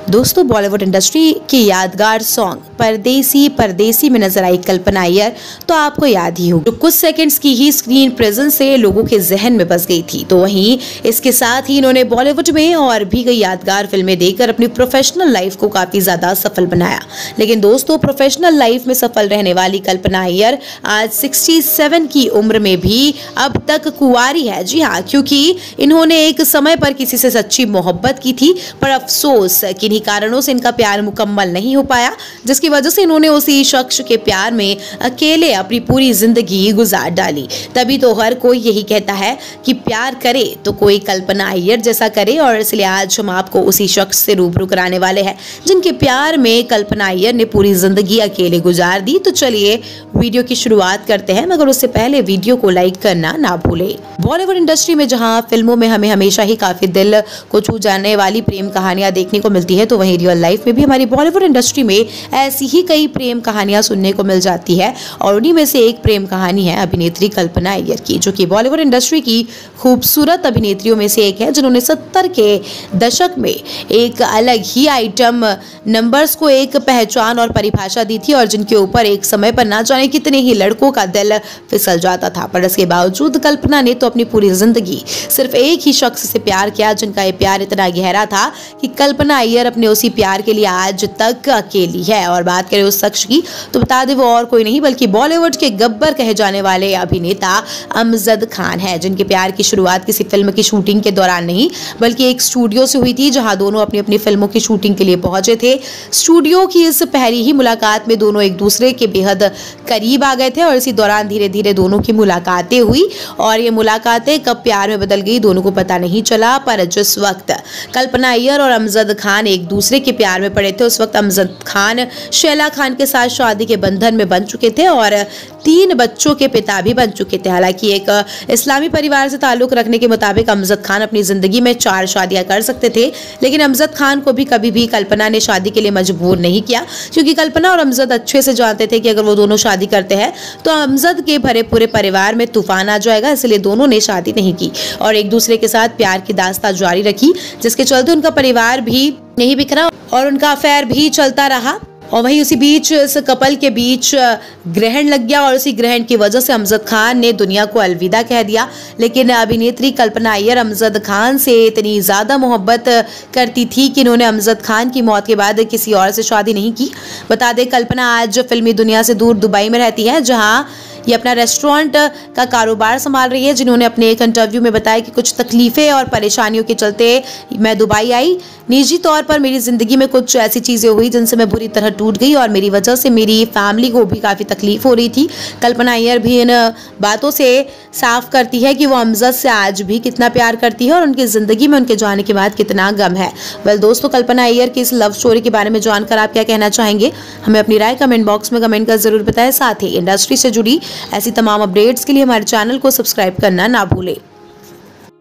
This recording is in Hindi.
दोस्तों बॉलीवुड इंडस्ट्री की यादगार सॉन्ग परदेसी परदेसी में नजर आई कल्पना अय्यर तो आपको याद ही होगा, जो कुछ सेकंड्स की ही स्क्रीन प्रेजेंस से लोगों के जहन में बस गई थी। तो वहीं इसके साथ ही इन्होंने बॉलीवुड में और भी कई यादगार फिल्में देकर अपनी प्रोफेशनल लाइफ को काफी ज्यादा सफल बनाया। लेकिन दोस्तों प्रोफेशनल लाइफ में सफल रहने वाली कल्पना अय्यर आज 67 की उम्र में भी अब तक कुंवारी है। जी हाँ, क्योंकि इन्होंने एक समय पर किसी से सच्ची मोहब्बत की थी, पर अफसोस किन्हीं कारणों से इनका प्यार मुकम्मल नहीं हो पाया, जिसकी वजह से इन्होंने उसी शख्स के प्यार में अकेले अपनी पूरी जिंदगी गुजार डाली। तभी तो हर कोई यही कहता है कि प्यार करे तो कोई कल्पना अय्यर जैसा करे, और इसलिए आज हम आपको उसी शख्स से रूबरू कराने वाले हैं जिनके प्यार में कल्पना अय्यर ने पूरी जिंदगी अकेले गुजार दी। तो चलिए वीडियो की शुरुआत करते हैं, मगर उससे पहले वीडियो को लाइक करना ना भूलें। बॉलीवुड इंडस्ट्री में जहां फिल्मों में हमें हमेशा ही काफी दिल को छू जाने वाली प्रेम कहानियां देखने को मिलती है, तो वहीं रियल लाइफ में भी हमारी बॉलीवुड इंडस्ट्री में ऐसी ही कई प्रेम कहानियां सुनने को मिल जाती है। और उन्हीं में से एक प्रेम कहानी है अभिनेत्री कल्पना अय्यर की, जो कि बॉलीवुड इंडस्ट्री की खूबसूरत अभिनेत्रियों में से एक है, जिन्होंने 70 के दशक में एक अलग ही आइटम नंबर्स को एक पहचान और परिभाषा दी थी, और जिनके ऊपर एक समय पर ना जाने कितने ही लड़कों का दिल फिसल जाता था। पर इसके बावजूद कल्पना ने तो अपनी पूरी जिंदगी सिर्फ एक ही शख्स से प्यार किया, जिनका ये प्यार इतना गहरा था कि कल्पना अय्यर अपने उसी प्यार के लिए आज तक अकेली है। और बात करें उस शख्स की तो बता दें वो और कोई नहीं बल्कि बॉलीवुड के गब्बर कहे जाने वाले अभिनेता अमजद खान है, जिनके प्यार की शुरुआत किसी फिल्म की शूटिंग के दौरान नहीं बल्कि एक स्टूडियो से हुई थी, जहां दोनों अपनी अपनी फिल्मों की शूटिंग के लिए पहुंचे थे। स्टूडियो की इस पहली ही मुलाकात में दोनों एक दूसरे के बेहद करीब आ गए थे, और इसी दौरान धीरे धीरे दोनों की मुलाकातें हुई, और ये मुलाकातें कब प्यार में बदल गई दोनों को पता नहीं चला। पर जिस वक्त कल्पना अय्यर और अमजद खान एक दूसरे के प्यार में पड़े थे, उस वक्त अमजद खान शैला खान के साथ शादी के बंधन में बन चुके थे और 3 बच्चों के पिता भी बन चुके थे। हालांकि एक इस्लामी परिवार से ताल्लुक रखने के मुताबिक अमजद खान अपनी जिंदगी में 4 शादियां कर सकते थे, लेकिन अमजद खान को भी कभी भी कल्पना ने शादी के लिए मजबूर नहीं किया, क्योंकि कल्पना और अमजद अच्छे से जानते थे कि अगर वो दोनों शादी करते हैं तो अमजद के भरे पूरे परिवार में तूफान आ जाएगा। इसलिए दोनों ने शादी नहीं की और एक दूसरे के साथ प्यार की दास्तां जारी रखी, जिसके चलते उनका परिवार भी नहीं बिखरा और उनका अफेयर भी चलता रहा। और वहीं उसी बीच इस कपल के बीच ग्रहण लग गया, और उसी ग्रहण की वजह से अमजद खान ने दुनिया को अलविदा कह दिया। लेकिन अभिनेत्री कल्पना अय्यर अमजद खान से इतनी ज़्यादा मोहब्बत करती थी कि इन्होंने अमजद खान की मौत के बाद किसी और से शादी नहीं की। बता दें कल्पना आज फिल्मी दुनिया से दूर दुबई में रहती है, जहां ये अपना रेस्टोरेंट का कारोबार संभाल रही है। जिन्होंने अपने एक इंटरव्यू में बताया कि कुछ तकलीफें और परेशानियों के चलते मैं दुबई आई। निजी तौर पर मेरी ज़िंदगी में कुछ ऐसी चीज़ें हुई जिनसे मैं बुरी तरह टूट गई, और मेरी वजह से मेरी फैमिली को भी काफ़ी तकलीफ हो रही थी। कल्पना अय्यर भी इन बातों से साफ करती है कि वो अमजद से आज भी कितना प्यार करती है और उनकी ज़िंदगी में उनके जाने के बाद कितना गम है। वेल दोस्तों, कल्पना अय्यर की इस लव स्टोरी के बारे में जानकर आप क्या कहना चाहेंगे? हमें अपनी राय कमेंट बॉक्स में कमेंट कर जरूर बताएं। साथ ही इंडस्ट्री से जुड़ी ऐसी तमाम अपडेट्स के लिए हमारे चैनल को सब्सक्राइब करना ना भूलें।